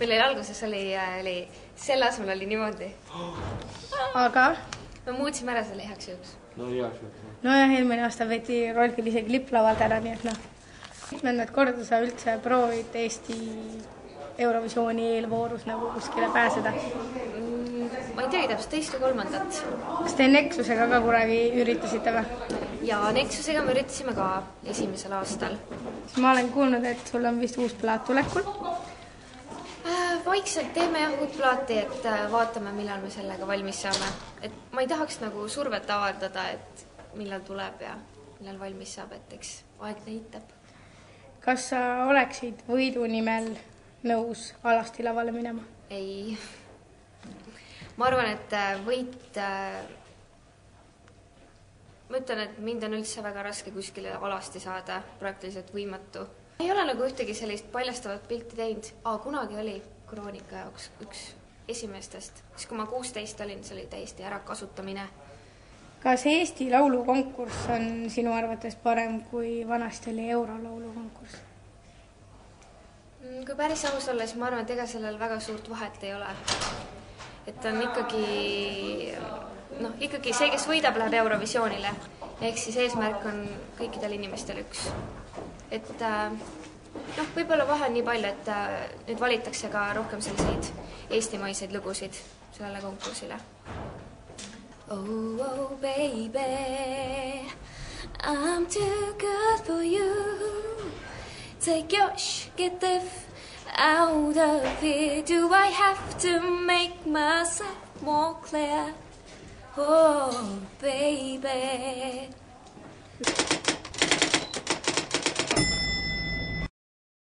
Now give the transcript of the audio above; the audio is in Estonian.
Meil alguses oli selle asemel oli niimoodi. Aga? Me muutsime ära selle heaks juhuks. Nojah, eelmine aasta võeti Rolfil isegi lipplavalt ära, nii et mitmendat korda sa üldse proovid Eesti Eurovisiooni eelvoorus nagu kuskile pääseda? Ma ei teagi täpselt, teist või kolmandat. Kas te Nexusega ka kuragi üritasite või? Ja Nexusega me üritasime ka esimesel aastal. Ma olen kuulnud, et sul on vist uus plaat tulekul? Vaikselt teeme uut plaati, et vaatame, millal me sellega valmis saame. Et ma ei tahaks nagu survet avaldada, et millal tuleb ja millal valmis saab, et eks aeg näitab. Kas sa oleksid võidu nimel nõus Alasti lavale minema? Ei. Ma arvan, et võit... Ma ütlen, et mind on üldse väga raske kuskile Alasti saada, praktiliselt võimatu. Ei ole nagu ühtegi sellist paljastavat pilti teinud. Kunagi oli Kroonika jaoks üks esimestest. Siis kui ma 16 olin, see oli täiesti ära kasutamine. Kas Eesti laulukonkurss on sinu arvates parem kui vanasti oli Eurolaulukonkurss? Kui päris aus olla, siis ma arvan, et ega sellel väga suurt vahet ei ole. Et on ikkagi see, kes võidab, läheb Eurovisioonile. Ehk siis eesmärk on kõikidel inimestel üks. Et võib-olla vahe on nii palju, et nüüd valitakse ka rohkem selliseid eestimaiseid lugusid sellele konkursile. Oh, baby, I'm too good for you. Take your get the out of here. Do I have to make myself more clear? Oh, baby.